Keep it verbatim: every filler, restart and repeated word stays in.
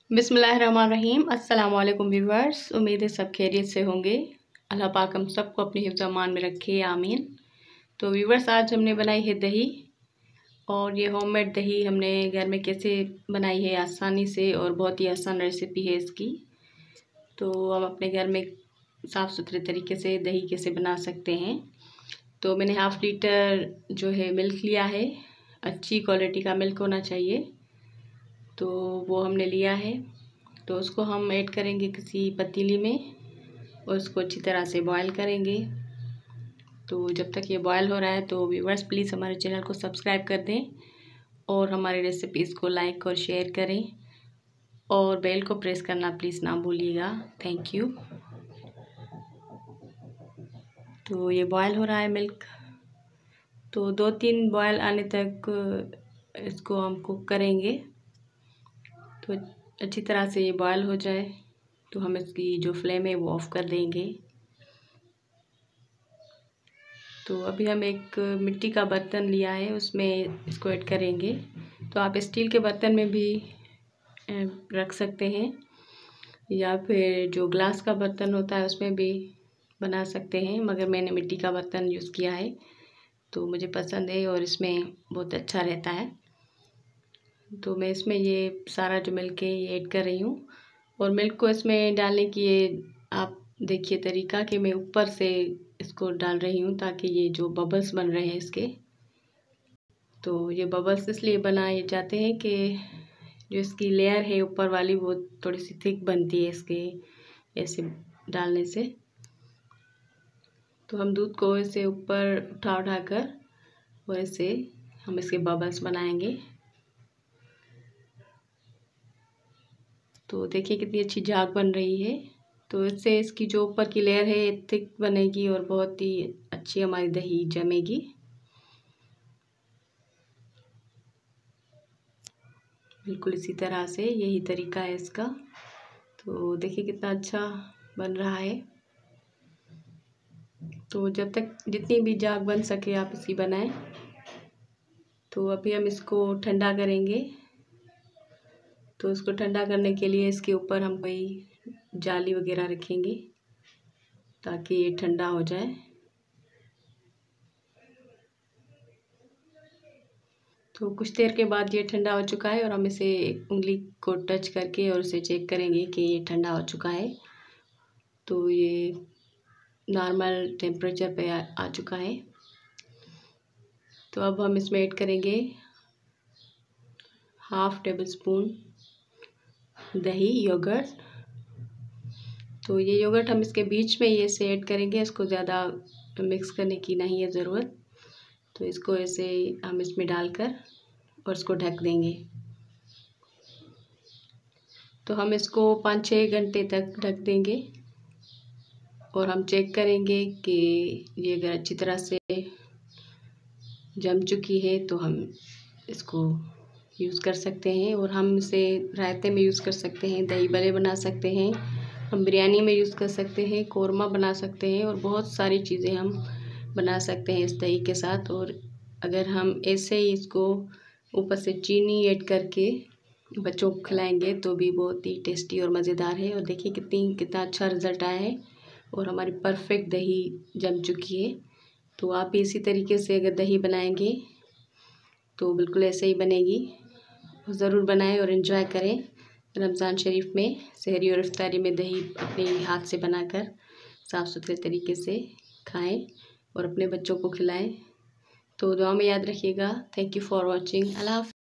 बिस्मिल्लाहिर्रहमानिर्रहीम। अस्सलाम वालेकुम व्यूअर्स, उम्मीद है सब खैरियत से होंगे। अल्लाह पाक हम सबको अपने हिफ्ज़ अमान में रखे, आमीन। तो व्यूअर्स, आज हमने बनाई है दही, और ये होममेड दही हमने घर में कैसे बनाई है आसानी से, और बहुत ही आसान रेसिपी है इसकी। तो हम अपने घर में साफ़ सुथरे तरीके से दही कैसे बना सकते हैं। तो मैंने हाफ़ लीटर जो है मिल्क लिया है, अच्छी क्वालिटी का मिल्क होना चाहिए। तो वो हमने लिया है, तो उसको हम ऐड करेंगे किसी पतीली में और उसको अच्छी तरह से बॉयल करेंगे। तो जब तक ये बॉयल हो रहा है तो व्यूअर्स प्लीज़ हमारे चैनल को सब्सक्राइब कर दें और हमारी रेसिपीज़ को लाइक और शेयर करें, और बेल को प्रेस करना प्लीज़ ना भूलिएगा। Thank you. तो ये बॉयल हो रहा है मिल्क, तो दो तीन बॉयल आने तक इसको हम कुक करेंगे। तो अच्छी तरह से ये बॉयल हो जाए तो हम इसकी जो फ्लेम है वो ऑफ़ कर देंगे। तो अभी हम एक मिट्टी का बर्तन लिया है, उसमें इसको ऐड करेंगे। तो आप स्टील के बर्तन में भी रख सकते हैं, या फिर जो ग्लास का बर्तन होता है उसमें भी बना सकते हैं, मगर मैंने मिट्टी का बर्तन यूज़ किया है तो मुझे पसंद है और इसमें बहुत अच्छा रहता है। तो मैं इसमें ये सारा जो मिल्क है ये ऐड कर रही हूँ, और मिल्क को इसमें डालने की ये आप देखिए तरीका कि मैं ऊपर से इसको डाल रही हूँ ताकि ये जो बबल्स बन रहे हैं इसके, तो ये बबल्स इसलिए बनाए जाते हैं कि जो इसकी लेयर है ऊपर वाली वो थोड़ी सी थिक बनती है इसके ऐसे डालने से। तो हम दूध को ऐसे ऊपर उठा उठा कर और ऐसे हम इसके बबल्स बनाएंगे। तो देखिए कितनी अच्छी झाग बन रही है। तो इससे इसकी जो ऊपर की लेयर है थिक बनेगी और बहुत ही अच्छी हमारी दही जमेगी। बिल्कुल इसी तरह से, यही तरीका है इसका। तो देखिए कितना अच्छा बन रहा है। तो जब तक जितनी भी झाग बन सके आप इसी बनाएं। तो अभी हम इसको ठंडा करेंगे। तो इसको ठंडा करने के लिए इसके ऊपर हम कोई जाली वगैरह रखेंगे ताकि ये ठंडा हो जाए। तो कुछ देर के बाद ये ठंडा हो चुका है, और हम इसे उंगली को टच करके और उसे चेक करेंगे कि ये ठंडा हो चुका है। तो ये नॉर्मल टेम्परेचर पे आ, आ चुका है। तो अब हम इसमें ऐड करेंगे हाफ़ टेबल स्पून दही योगर्ट। तो ये योगर्ट हम इसके बीच में ये से ऐड करेंगे, इसको ज़्यादा मिक्स करने की नहीं है ज़रूरत। तो इसको ऐसे हम इसमें डालकर और इसको ढक देंगे। तो हम इसको पाँच छः घंटे तक ढक देंगे, और हम चेक करेंगे कि ये अगर अच्छी तरह से जम चुकी है तो हम इसको यूज़ कर सकते हैं। और हम इसे रायते में यूज़ कर सकते हैं, दही बड़े बना सकते हैं, हम बिरयानी में यूज़ कर सकते हैं, कोरमा बना सकते हैं, और बहुत सारी चीज़ें हम बना सकते हैं इस दही के साथ। और अगर हम ऐसे ही इसको ऊपर से चीनी ऐड करके बच्चों को खिलाएंगे तो भी बहुत ही टेस्टी और मज़ेदार है। और देखिए कितनी कितना अच्छा रिज़ल्ट आया है, और हमारी परफेक्ट दही जम चुकी है। तो आप इसी तरीके से अगर दही बनाएंगे तो बिल्कुल ऐसे ही बनेगी। ज़रूर बनाएं और इन्जॉय करें। रमज़ान शरीफ में सहरी और इफ्तारी में दही अपने हाथ से बनाकर साफ़ सुथरे तरीके से खाएं और अपने बच्चों को खिलाएं। तो दुआ में याद रखिएगा। Thank you for watching. अल्लाह हाफ़िज़।